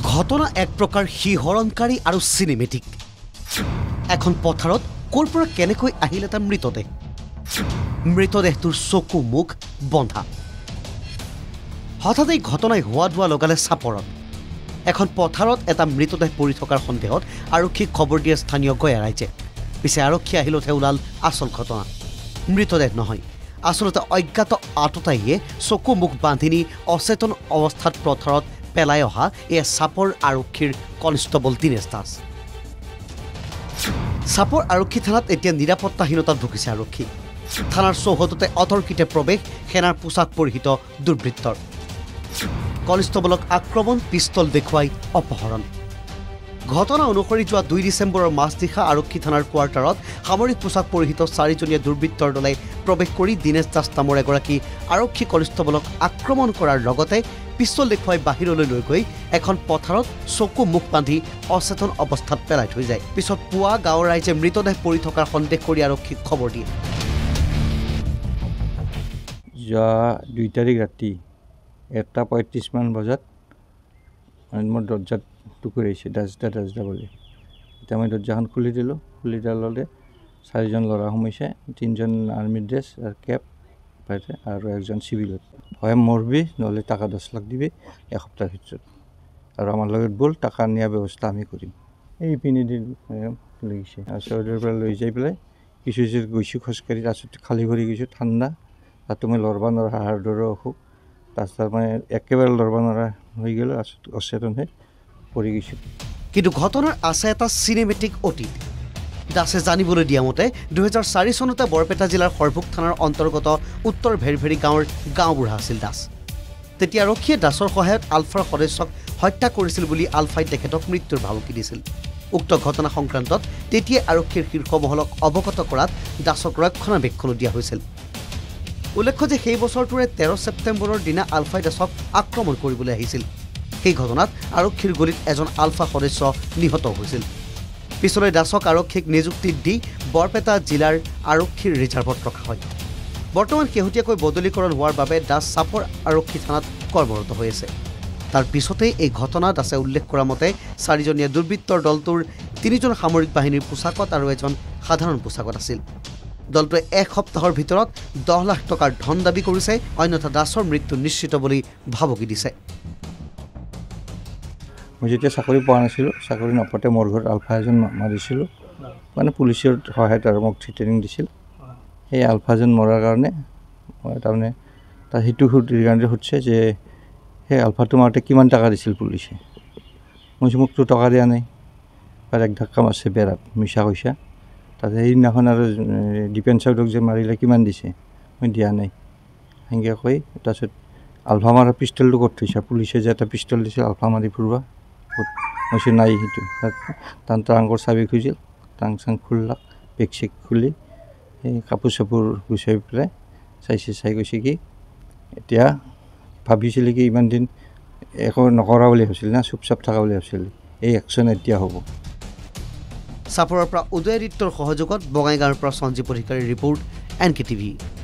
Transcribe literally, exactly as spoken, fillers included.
ঘটনা এক প্ৰকাৰ শিহৰণকাৰী আৰু চিনেমেটিক। এখন পথাৰত ক'ৰ পৰা কেনেকৈ আহিল এটা মৃতদেহ। মৃতদেহটোৰ চকু মুখ বন্ধা। হঠাৎ এই ঘটনাই হোৱা দোৱা লগালে চাপৰত। এখন পথাৰত এটা মৃতদেহ পৰি থকাৰ সন্দেহত আৰক্ষীক খবৰ দিয়ে স্থানীয় গঞা ৰাইজে। পিছে আৰক্ষী আহিলতহে ওলাল আচল ঘটনা। মৃতদেহ নহয়, আচলতে অজ্ঞাত আততায়ীয়ে চকু মুখ বান্ধি নি অচেতন অৱস্থাত পথাৰত পেলাই অহা এয়া চাপৰ আৰক্ষীৰ কনষ্টেবল দীনেশ দাস। চাপৰ আৰক্ষী থানাত এতিয়া নিৰাপত্তাহীনতাত ভুগিছে আৰক্ষী। থানাৰ চৌহদতে অতৰ্কিতে প্ৰৱেশ সেনাৰ পোছাক পৰিহিত দুৰ্বৃত্তৰ। কনষ্টেবলক আক্ৰমণ, পিষ্টল দেখুৱাই অপহৰণ। ঘটনা অনুসৰি যোৱা দুই ডিচেম্বৰৰ মাজনিশা আৰক্ষী থানাৰ কোৱাৰ্টাৰত সামৰিক পোছাক পৰিহিত চাৰিজনীয়া দুৰ্বৃত্তৰ দলে প্ৰৱেশ কৰি দীনেশ দাস নামৰ এগৰাকী আৰক্ষী কনষ্টেবলক আক্ৰমণ কৰাৰ লগতে পিষ্টল দেখুৱাই বাহিৰলৈ লৈ গৈ এখন পথাৰত চকু মুখ বান্ধি অচেতন অৱস্থাত পেলাই থৈ যায়। পিছত পুৱা গাঁৱৰ ৰাইজে মৃতদেহ পৰি থকাৰ সন্দেহ কৰি আৰক্ষীক খবৰ দিয়ে। যোৱা দুই তাৰিখ ৰাতি এটা পঁয়ত্ৰিছমান বজাত মোৰ দৰ্জাত টুকুৰাইছে, দাজদা দাজদা বুলি। এতিয়া মই দৰ্জাখন খুলি দিলোঁ। খুলি দিয়াৰ লগে চাৰিজন ল'ৰা সোমাইছে, তিনিজন আৰ্মি ড্ৰেছ আৰু কেপ পাইছে আৰু একজন চিভিলত। হয় মৰবি, নহ'লে টকা দহ লাখ দিবি এসপ্তাহৰ ভিতৰত, আৰু আমাৰ লগত ব'ল, টকা নিয়াৰ ব্যৱস্থা আমি কৰিম। এই পিনে দি লাগিছে আৰু চৌধুৰীৰ পৰা লৈ যাই পেলাই কিছু কিছু গৈছোঁ খোজকাঢ়ি। তাৰপিছত খালী ভৰি গৈছোঁ, ঠাণ্ডা, তাতো মই লৰব নোৱাৰা, হাড়ৰ দৰে অসুখ। তাৰপিছত মই একেবাৰে লৰব নোৱাৰা হৈ গ'লোঁ, তাৰপিছত অচেতন হৈ পৰি গৈছোঁ। কিন্তু ঘটনাৰ আছে এটা চিনেমেটিক অতীত। দাসে জানিবলৈ দিয়া মতে দুহেজাৰ চাৰি চনতে বৰপেটা জিলাৰ সৰভোগ থানাৰ অন্তৰ্গত উত্তৰ ভেৰভেৰি গাঁৱৰ গাঁওবুঢ়া আছিল দাস। তেতিয়া আৰক্ষীয়ে দাসৰ সহায়ত আলফাৰ সদস্যক হত্যা কৰিছিল বুলি আলফাই তেখেতক মৃত্যুৰ ভাবুকি দিছিল। উক্ত ঘটনা সংক্ৰান্তত তেতিয়াই আৰক্ষীৰ শীৰ্ষ মহলক অৱগত কৰাত দাসক ৰক্ষণাবেক্ষণো দিয়া হৈছিল। উল্লেখ্য যে সেই বছৰটোৰে তেৰ ছেপ্টেম্বৰৰ দিনা আলফাই দাসক আক্ৰমণ কৰিবলৈ আহিছিল। সেই ঘটনাত আৰক্ষীৰ গুলীত এজন আলফা সদস্য নিহত হৈছিল। পিছলৈ দাসক আৰক্ষীক নিযুক্তি দি বৰপেটা জিলাৰ আৰক্ষীৰ ৰিজাৰ্ভত ৰখা হয়। বৰ্তমান শেহতীয়াকৈ বদলীকৰণ হোৱাৰ বাবে দাস চাপৰ আৰক্ষী থানাত কৰ্মৰত হৈ আছে। তাৰ পিছতেই এই ঘটনা দাসে উল্লেখ কৰা মতে চাৰিজনীয়া দুৰ্বৃত্তৰ দলটোৰ তিনিজন সামৰিক বাহিনীৰ পোছাকত আৰু এজন সাধাৰণ পোছাকত আছিল। দলটোৱে এক সপ্তাহৰ ভিতৰত দহ লাখ টকাৰ ধন দাবী কৰিছে, অন্যথা দাসৰ মৃত্যু নিশ্চিত বুলি ভাবুকি দিছে। মই যেতিয়া চাকৰি পোৱা নাছিলোঁ, চাকৰি নাপাওঁতে মোৰ ঘৰত আলফা এজন মাৰিছিলোঁ, মানে পুলিচৰ সহায়ত আৰু মোক ট্ৰেইনিং দিছিল। সেই আলফাজন মৰাৰ কাৰণে মই তাৰমানে তাৰ সেইটো কাৰণে সুধিছে যে সেই আলফাটো মাৰোঁতে কিমান টকা দিছিল পুলিচে। মই কৈছোঁ মোকতো টকা দিয়া নাই, আৰু এক ধাক্কা মাৰিছে বেৰাত, মিছা কৈছা। তাতে সেইদিনাখন আৰু ডিপেন চাউদক যে মাৰিলে কিমান দিছে, মই দিয়া নাই সেনেকৈ কৈ। তাৰপিছত আলফা মাৰা পিষ্টলটো ক'ত থৈছা, পুলিচে যে এটা পিষ্টল দিছিল আলফা মাৰি ফুৰোৱা, ক'ত? মই কৈছোঁ নাই সেইটো। তাত ট্ৰাংকৰ চাবি খুজিল, ট্ৰাংক চাং খুলিলাক, বেগ চেগ খুলি সেই কাপোৰ চাপোৰ গুচাই পেলাই চাইছে। চাই কৈছে কি এতিয়া ভাবিছিলে কি ইমান দিন একো নকৰা বুলি ভাবিছিল না, চুপ চাপ থকা বুলি ভাবিছিল, এই একশ্যন এতিয়া হ'ব। চাপৰৰ পৰা উদয়াদিত্যৰ সহযোগত বঙাইগাঁৱৰ পৰা সঞ্জীৱ অধিকাৰীৰ ৰিপৰ্ট, এন কে টিভি।